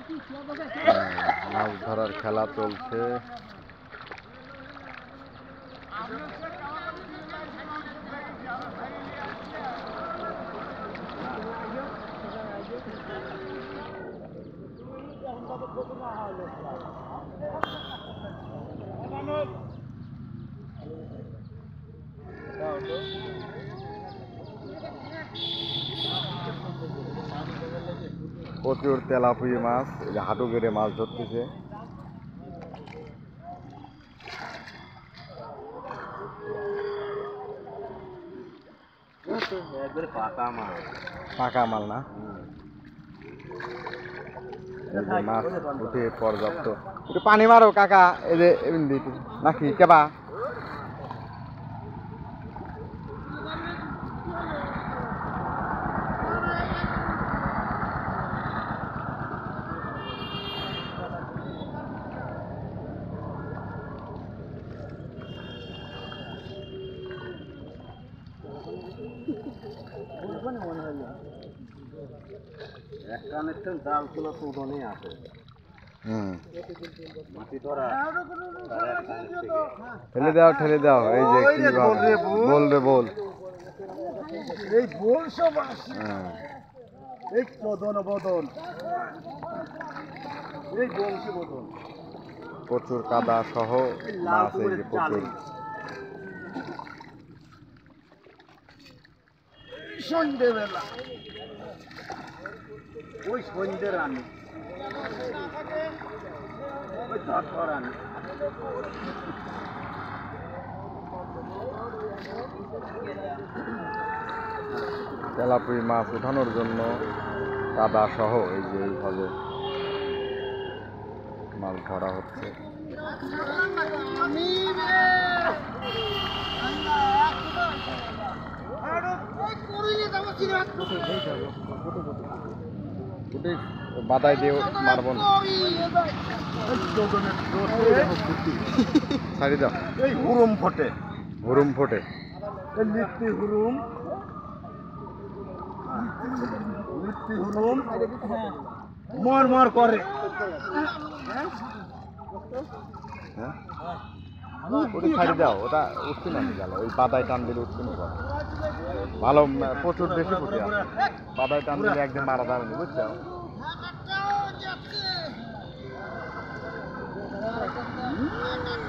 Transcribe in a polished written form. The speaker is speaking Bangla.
মাছ ধরার খেলা চলছে। প্রচুর তেলাপিয়া মাছ, এই যে হাঁটু গেড়ে মাছ ধরতেছে। পাকা মাল না, এই যে মাছ উঠে পর্যাপ্ত। একটু পানি মারো কাকা, এই যে নাকি কেবা জালগুলো তো উঠোনেই আছে। ঠেলে দাও ঠেলে দাও, এই যে বল রে বল, এই বল সব এই চোদন বদন, এই বংশী বদন। প্রচুর কাদা সহ মাছ, এই যে প্রচুর। সন্ধ্যেবেলা ওই সন্ধ্যে রানি, ওই রানি। তেলাপিয়া মাছ উঠানোর জন্য কাদা সহ এই যে এইভাবে মাছ ধরা হচ্ছে। বাদাই দিয়ে মারব না, ছাড়ি দাও। এই হুরুম ফোটে, হুরুম ফোটে, লিপ্তি হুরুম, লিপ্তি হুরুম মর মর করে। ওটা ছাড়ি দাও, ওটা উঠতে না গেল, ওই বাদায় টান দিলে উঠতে না। ভালো, প্রচুর বেশি ফুটে আছে, বাদায় টান দিলে একদিন মারা যাবে না, বুঝছো।